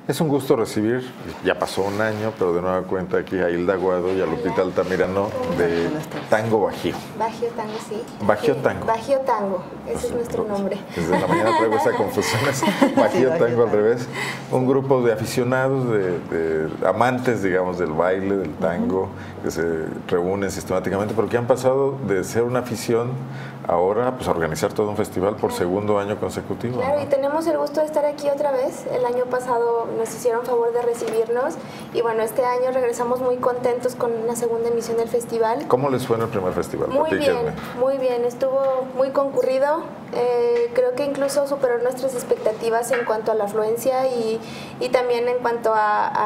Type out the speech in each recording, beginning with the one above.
Es un gusto recibir, ya pasó un año, pero de nueva cuenta aquí a Hilda Aguado y a Lupita Altamirano de Tango Bajío. Bajío Tango, sí. Bajío Tango. Bajío Tango, ese es nuestro nombre. Desde la mañana traigo esa confusión, es Bajío Tango al revés. Un grupo de aficionados, de amantes, digamos, del baile, del tango, que se reúnen sistemáticamente, pero que han pasado de ser una afición ahora pues a organizar todo un festival por segundo año consecutivo. Claro, ¿no? y tenemos el gusto de estar aquí otra vez. El año pasado nos hicieron favor de recibirnos y bueno, este año regresamos muy contentos con una segunda emisión del festival. ¿Cómo les fue en el primer festival? Muy bien, estuvo muy concurrido. Creo que incluso superó nuestras expectativas en cuanto a la afluencia y también en cuanto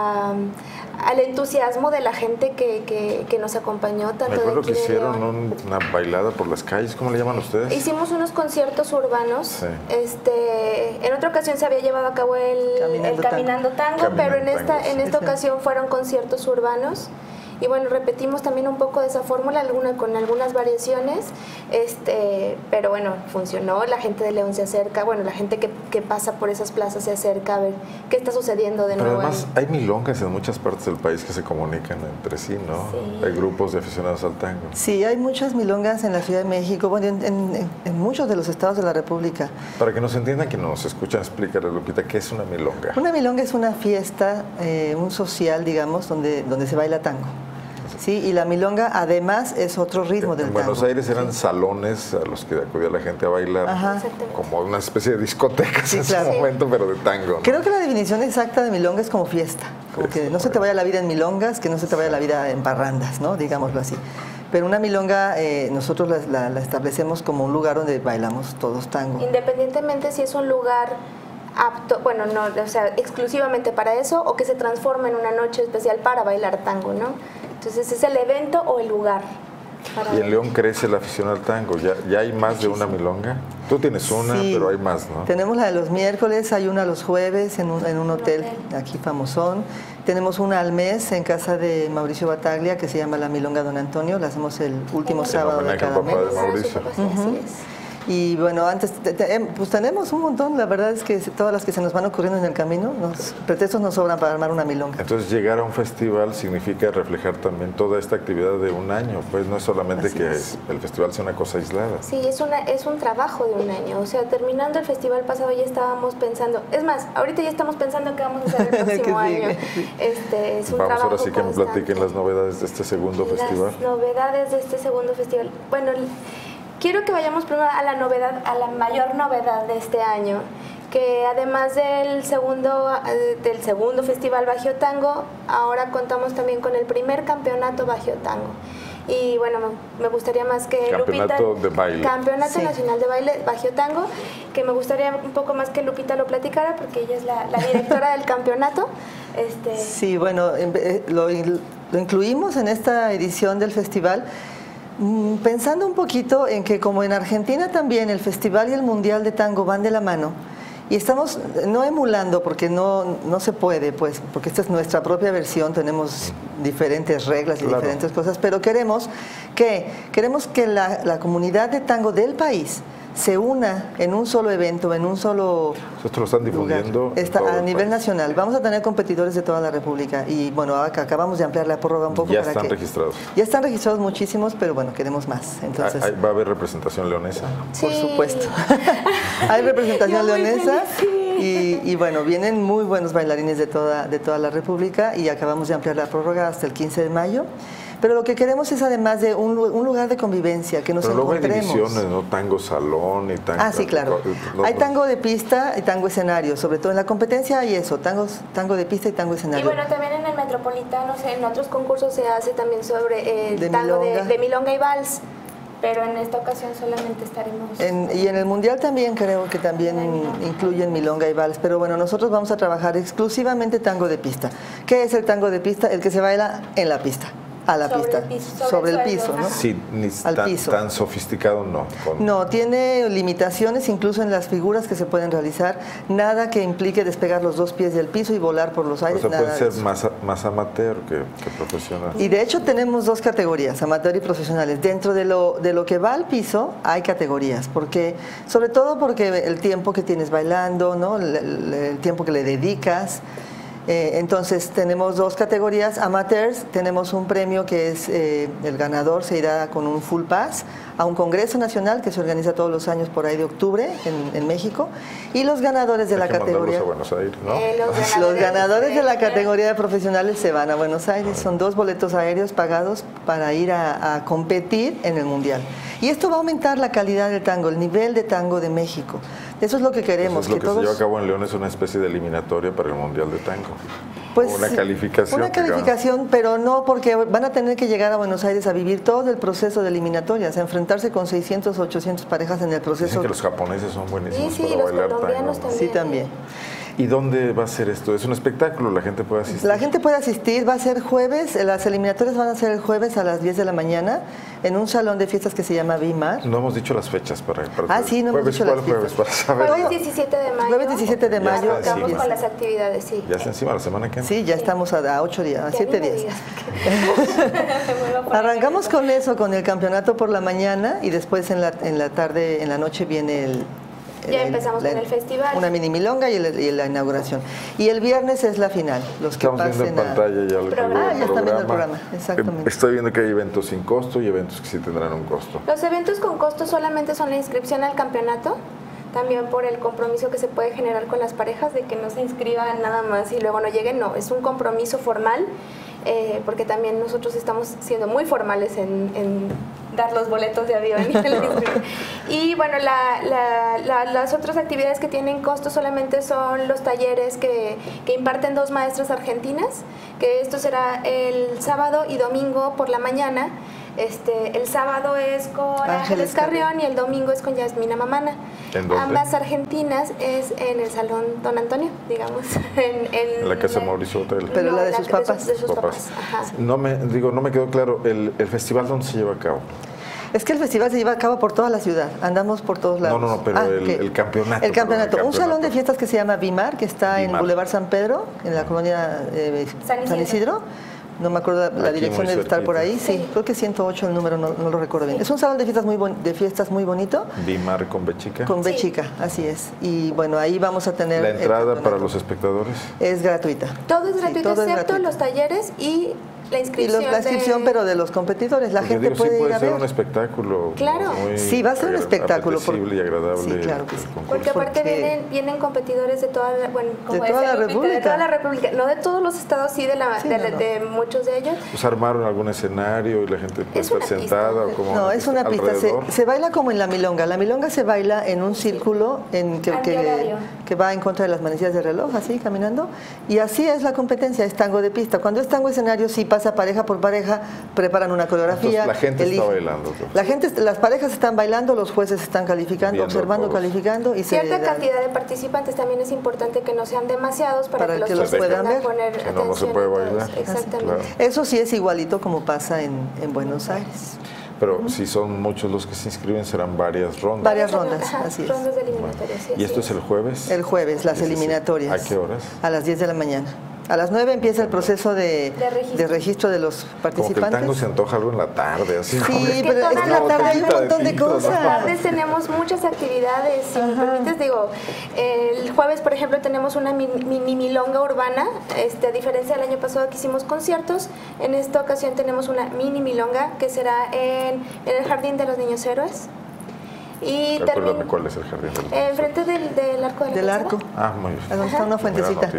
al entusiasmo de la gente que nos acompañó. Tanto me acuerdo de aquí que hicieron León. una bailada por las calles, ¿cómo le llaman ustedes? Hicimos unos conciertos urbanos. Sí. En otra ocasión se había llevado a cabo el Caminando Tango, pero en esta ocasión fueron conciertos urbanos. Y bueno, repetimos también un poco de esa fórmula, con algunas variaciones, pero bueno, funcionó, la gente de León se acerca, bueno, la gente que pasa por esas plazas se acerca a ver qué está sucediendo de nuevo. Pero además hay milongas en muchas partes del país que se comunican entre sí, ¿no? Sí. Hay grupos de aficionados al tango. Sí, hay muchas milongas en la Ciudad de México, bueno, en muchos de los estados de la República. Para que nos entiendan, que nos escuchan, explícale, Lupita, ¿qué es una milonga? Una milonga es una fiesta, un social, digamos, donde se baila tango. Sí, y la milonga además es otro ritmo del tango. En Buenos Aires eran salones a los que acudía la gente a bailar, como una especie de discotecas en ese momento, pero de tango, ¿no? Creo que la definición exacta de milonga es como fiesta, como que no se te vaya la vida en milongas, que no se te vaya la vida en parrandas, ¿no? Digámoslo así. Pero una milonga nosotros la establecemos como un lugar donde bailamos todos tango. Independientemente si es un lugar apto, bueno, no, o sea, exclusivamente para eso o que se transforma en una noche especial para bailar tango, ¿no? Entonces, ¿es el evento o el lugar? Y en León crece la afición al tango. ¿Ya hay más de una milonga? Tú tienes una, sí, pero hay más, ¿no? Tenemos la de los miércoles, hay una los jueves en un hotel aquí famosón. Tenemos una al mes en casa de Mauricio Bataglia que se llama la Milonga Don Antonio. La hacemos el último sábado de cada mes. De Mauricio. Así es. Y bueno, antes, pues tenemos un montón, la verdad es que todas las que se nos van ocurriendo en el camino, pretextos nos sobran para armar una milonga. Entonces llegar a un festival significa reflejar también toda esta actividad de un año, pues no es solamente que el festival sea una cosa aislada. Sí, es un trabajo de un año, o sea, terminando el festival pasado ya estábamos pensando, es más, ahorita ya estamos pensando qué vamos a hacer el próximo año. Es un vamos trabajo ahora sí que me constante. platiquen las novedades de este segundo festival. Las novedades de este segundo festival. Bueno, quiero que vayamos primero a la mayor novedad de este año, que además del segundo festival Bajío Tango, ahora contamos también con el primer campeonato Bajío Tango. Y bueno, me gustaría más que Campeonato Lupita, de baile. Campeonato Nacional de Baile Bajío Tango, que me gustaría un poco más que Lupita lo platicara, porque ella es la directora del campeonato. Sí, bueno, lo incluimos en esta edición del festival, pensando un poquito en que como en Argentina también el festival y el mundial de tango van de la mano y estamos no emulando porque no se puede, pues porque esta es nuestra propia versión, tenemos diferentes reglas y diferentes cosas, pero queremos que la comunidad de tango del país se una en un solo evento, en un solo Esto lo están difundiendo a nivel nacional. Vamos a tener competidores de toda la República y bueno, acabamos de ampliar la prórroga un poco. Ya están registrados. Ya están registrados muchísimos, pero bueno, queremos más. Entonces, ¿va a haber representación leonesa? Sí. Por supuesto. Hay representación leonesa y bueno, vienen muy buenos bailarines de toda la República y acabamos de ampliar la prórroga hasta el 15 de mayo. Pero lo que queremos es además de un lugar de convivencia, que nos encontremos. Pero luego hay divisiones, ¿no? Tango salón y tango... sí, claro. Hay tango de pista y tango escenario. Sobre todo en la competencia hay eso, tango de pista y tango escenario. Y bueno, también en el Metropolitano, en otros concursos se hace también sobre tango de milonga y vals. Pero en esta ocasión solamente estaremos... Y en el Mundial también creo que también incluyen milonga y vals. Pero bueno, nosotros vamos a trabajar exclusivamente tango de pista. ¿Qué es el tango de pista? El que se baila en la pista. A la pista, sobre el piso, ¿no? Sí, ni tan sofisticado no. No, tiene limitaciones incluso en las figuras que se pueden realizar, nada que implique despegar los dos pies del piso y volar por los aires. O sea, puede ser más amateur que profesional. Y de hecho tenemos dos categorías, amateur y profesionales. Dentro de lo que va al piso hay categorías, sobre todo porque el tiempo que tienes bailando, ¿no? El tiempo que le dedicas. Entonces tenemos 2 categorías amateurs, tenemos un premio que es el ganador se irá con un full pass a un congreso nacional que se organiza todos los años por ahí de octubre en México, y los ganadores de la categoría, a Buenos Aires, ¿no? Los ganadores de la categoría de profesionales se van a Buenos Aires, son 2 boletos aéreos pagados para ir a competir en el mundial. Y esto va a aumentar la calidad del tango, el nivel de tango de México. Eso es lo que queremos. Pues lo que se lleva a cabo en León es una especie de eliminatoria para el Mundial de Tango. Pues, una calificación. Una calificación, pero no, porque van a tener que llegar a Buenos Aires a vivir todo el proceso de eliminatorias, a enfrentarse con 600 o 800 parejas en el proceso. Dicen que los japoneses son buenísimos sí, para los bailar colombianos tango. Sí, también. ¿Y dónde va a ser esto? ¿Es un espectáculo? ¿La gente puede asistir? La gente puede asistir, va a ser jueves, las eliminatorias van a ser el jueves a las 10 de la mañana en un salón de fiestas que se llama Vimar. No hemos dicho las fechas para sí, no hemos dicho las fechas. Para saber. Jueves 17 de mayo. Jueves 17 de mayo. Estamos con las actividades, sí. Ya está encima, la semana que viene. Sí, ya estamos a 8 días, a 7 días. Arrancamos con eso, con el campeonato por la mañana, y después en la tarde, en la noche viene ya empezamos con el festival. Una mini milonga y la inauguración. Y el viernes es la final. Estamos viendo en pantalla ya el programa. Ya están viendo el programa, exactamente. Estoy viendo que hay eventos sin costo y eventos que sí tendrán un costo. Los eventos con costo solamente son la inscripción al campeonato, también por el compromiso que se puede generar con las parejas de que no se inscriban nada más y luego no lleguen. No, es un compromiso formal, porque también nosotros estamos siendo muy formales en dar los boletos de avión. Y bueno, las otras actividades que tienen costo solamente son los talleres que imparten 2 maestras argentinas, que esto será el sábado y domingo por la mañana. El sábado es con Ángeles Carrión y el domingo es con Yasmina Mamana. Ambas argentinas es en el Salón Don Antonio, digamos. En la casa Mauricio Hotel. Pero la de sus papás. De sus papás. Ajá. No me quedó claro, ¿el festival dónde se lleva a cabo? Es que el festival se lleva a cabo por toda la ciudad, andamos por todos lados. No, pero el campeonato. El campeonato. Un salón de fiestas que se llama Vimar, que está en Boulevard San Pedro, en la colonia San Isidro. No me acuerdo la dirección, debe estar por ahí. Sí, creo que 108 el número, no lo recuerdo bien. Es un salón de fiestas muy bonito. Vimar con B chica. Con B chica, así es. Y bueno, ahí vamos a tener... ¿La entrada para los espectadores? Es gratuita. Todo es gratuito, excepto los talleres y la inscripción. La inscripción, pero de los competidores. La gente puede ir a ver. Puede ser un espectáculo. Claro. Sí, va a ser un espectáculo. Y agradable. Sí, claro que sí. Porque aparte vienen competidores de toda la, República. De toda la República. No de todos los estados, sí, de muchos de ellos. Pues armaron algún escenario y la gente puede estar sentada. No, es una pista. Se baila como en la milonga. La milonga se baila en un círculo que va en contra de las manecillas de reloj, así, caminando. Y así es la competencia, es tango de pista. Cuando es tango escenario, sí pasa pareja por pareja, preparan una coreografía. Entonces, la gente está bailando. Las parejas están bailando, los jueces están calificando, observando, calificando. Y cierta cantidad de participantes también es importante que no sean demasiados para que los puedan ver. Que no se puede bailar. Exactamente. Claro. Eso sí es igualito como pasa en Buenos Aires. Pero si son muchos los que se inscriben, serán varias rondas. Varias rondas, así es. Rondas de eliminatorias, sí. ¿Y esto es el jueves? El jueves, las eliminatorias. ¿A qué horas? A las 10 de la mañana. A las 9 empieza el proceso de registro de los participantes. Como que el tango se antoja algo en la tarde, así. Sí, pero es que en la tarde hay un montón de cosas. En las tardes tenemos muchas actividades. Si me permites, digo, el jueves, por ejemplo, tenemos una mini milonga urbana. A diferencia del año pasado que hicimos conciertos, en esta ocasión tenemos una mini milonga que será en el Jardín de los Niños Héroes. Y recuérdame cuál es el Jardín del enfrente del Arco de la Del Arco. Ah, muy bien. Donde está una fuentecita.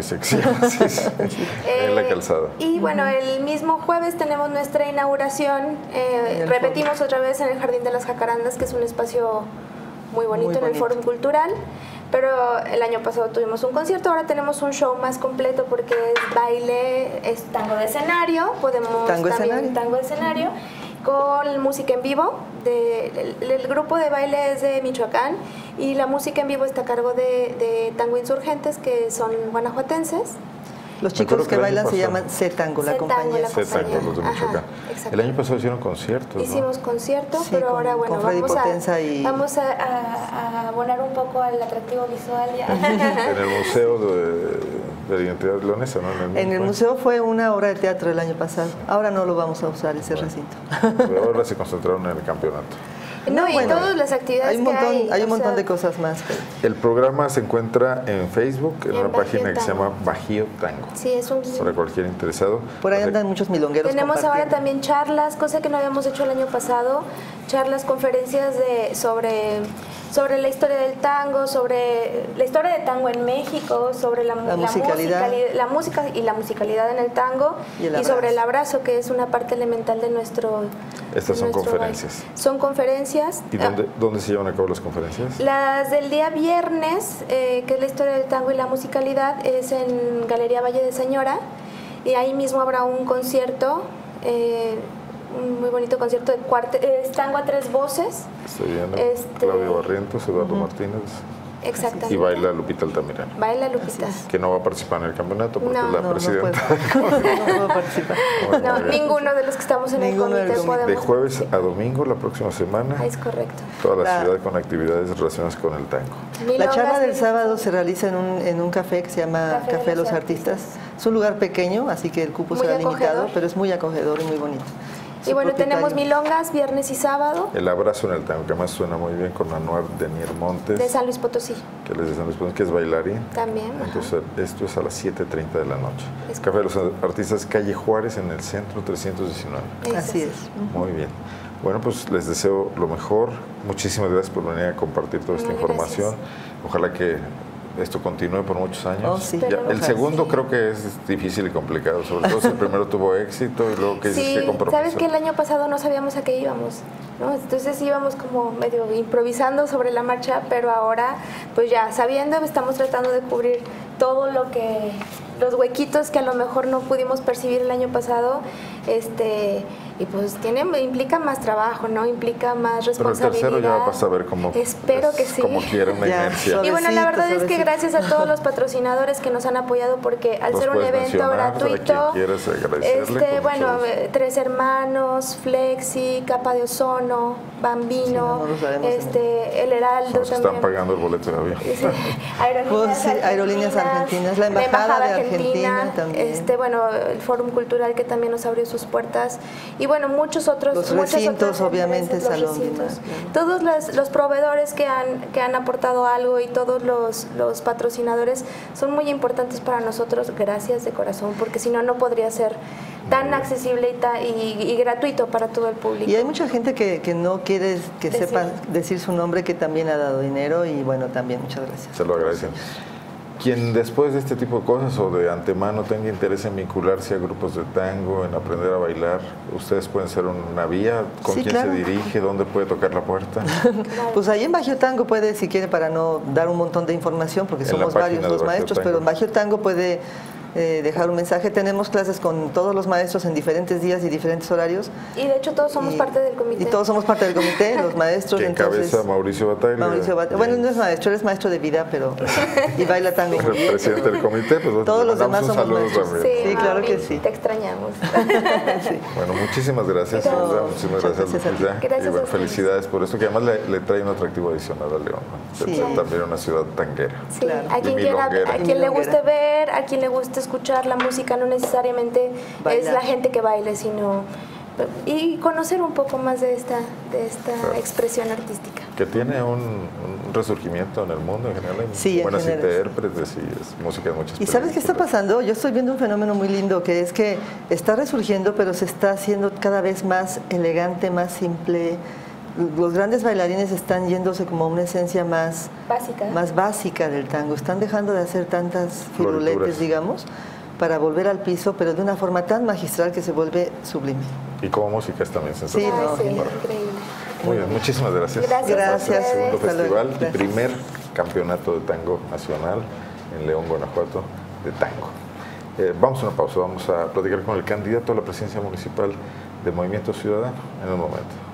En la calzada. Y bueno, el mismo jueves tenemos nuestra inauguración. Repetimos otra vez en el Jardín de las Jacarandas, que es un espacio muy bonito en el Fórum Cultural. Pero el año pasado tuvimos un concierto, ahora tenemos un show más completo porque es baile, es tango de escenario, tango de escenario, con música en vivo. El grupo de baile es de Michoacán y la música en vivo está a cargo de Tango Insurgentes, que son guanajuatenses. Los chicos que bailan se llaman C-Tango, la compañía. C-Tango, los de Michoacán. El año pasado hicieron conciertos, Hicimos conciertos, sí, pero ahora, bueno, vamos a abonar un poco al atractivo visual. Ya. En el Museo de la Identidad Leonesa, ¿no? En el museo fue una obra de teatro el año pasado. Ahora no lo vamos a usar ese recinto. Pero ahora se concentraron en el campeonato. No, y bueno, todas las actividades hay un montón de cosas más. El programa se encuentra en Facebook, en una página que se llama Bajío Tango. Sí, es un... Para cualquier interesado. Por ahí andan muchos milongueros. Tenemos ahora también charlas, cosa que no habíamos hecho el año pasado, charlas, conferencias sobre la historia del tango, sobre la historia del tango en México, sobre la musicalidad y la musicalidad en el tango y sobre el abrazo, que es una parte elemental de nuestro... Estas son conferencias. Son conferencias. ¿Y dónde se llevan a cabo las conferencias? Las del día viernes, que es la historia del tango y la musicalidad, es en Galería Valle de Señora, y ahí mismo habrá un concierto, un muy bonito concierto de tango a 3 voces. Estoy viendo Claudio Barrientos, Eduardo Martínez. Exactamente. Y baila Lupita Altamirano. Baila Lupita. Que no va a participar en el campeonato porque es la presidenta. No puedo participar. No, ninguno de los que estamos en el comité podemos. De jueves a domingo la próxima semana. Es correcto. Toda la ciudad con actividades relacionadas con el tango. La charla del sábado se realiza en un café que se llama Café de los Artistas. Es un lugar pequeño, así que el cupo será limitado, pero es muy acogedor y muy bonito. Y bueno, tenemos milongas viernes y sábado. El abrazo en el tango, que además suena muy bien, con Anuar Denier Montes. De San Luis Potosí. Que es de San Luis Potosí, que es bailarín. También. Entonces, esto es a las 7:30 de la noche. Café de los Artistas, calle Juárez, en el centro 319. Así es. Muy bien. Bueno, pues les deseo lo mejor. Muchísimas gracias por venir a compartir toda esta información. Ojalá que esto continúe por muchos años. Sí. El segundo creo que es difícil y complicado, sobre todo si el primero tuvo éxito y luego que qué compromiso. Sabes que el año pasado no sabíamos a qué íbamos, ¿no? Entonces íbamos como medio improvisando sobre la marcha, pero ahora pues ya sabiendo, estamos tratando de cubrir todo los huequitos que a lo mejor no pudimos percibir el año pasado, y pues implica más trabajo, ¿no? Implica más responsabilidad. Pero el tercero ya vas a ver cómo. Espero que sí. Como quiera, una inercia. Y bueno, la verdad es que gracias a todos los patrocinadores que nos han apoyado, porque al ser un evento gratuito, bueno, 3 Hermanos, Flexi, Capa de Ozono, Bambino, el Heraldo nos están pagando el boleto de avión. Aerolíneas Argentinas, la Embajada de Argentina también. Bueno, el Fórum Cultural, que también nos abrió sus puertas. Y bueno, muchos otros. Los recintos, obviamente, Salón. Todos los proveedores que han aportado algo y todos los patrocinadores son muy importantes para nosotros, gracias de corazón, porque si no, no podría ser tan accesible y gratuito para todo el público. Y hay mucha gente que no quiere que sepa decir su nombre, que también ha dado dinero, y bueno, también muchas gracias. Se lo agradecen. Quien después de este tipo de cosas o de antemano tenga interés en vincularse a grupos de tango, en aprender a bailar, ustedes pueden ser una vía. ¿Con quién se dirige? ¿Dónde puede tocar la puerta? Pues ahí en Bajío Tango puede, si quiere, para no dar un montón de información, porque somos varios los maestros, pero en Bajío Tango puede dejar un mensaje. Tenemos clases con todos los maestros en diferentes días y diferentes horarios. Y de hecho todos somos parte del comité. Y todos somos parte del comité, los maestros. Que encabeza Mauricio Bataglia. Bueno, no es maestro, él es maestro de vida, pero y baila tango. El presidente del comité, pues todos los demás somos maestros. Sí, claro que sí. Te extrañamos. Sí. Bueno, muchísimas gracias. Muchísimas gracias, Lupita. Gracias. Y bueno, felicidades por esto, que además le trae un atractivo adicional a León, ¿no? Sí. También una ciudad tanguera. Sí, claro. A quien le guste ver, a quien le guste escuchar la música, no necesariamente es la gente que baile, sino y conocer un poco más de esta expresión artística. Que tiene un resurgimiento en el mundo en general. Sí, buenas intérpretes y es música de muchas. ¿Y sabes qué está pasando? Yo estoy viendo un fenómeno muy lindo, que es que está resurgiendo, pero se está haciendo cada vez más elegante, más simple. Los grandes bailarines están yéndose como a una esencia más básica del tango. Están dejando de hacer tantas firuletes, digamos, para volver al piso, pero de una forma tan magistral que se vuelve sublime. Y como música es también sensacional. Sí, increíble. Muy bien, muchísimas gracias. Gracias. Segundo festival y primer campeonato de tango nacional en León, Guanajuato, de tango. Vamos a una pausa, vamos a platicar con el candidato a la presidencia municipal de Movimiento Ciudadano en un momento.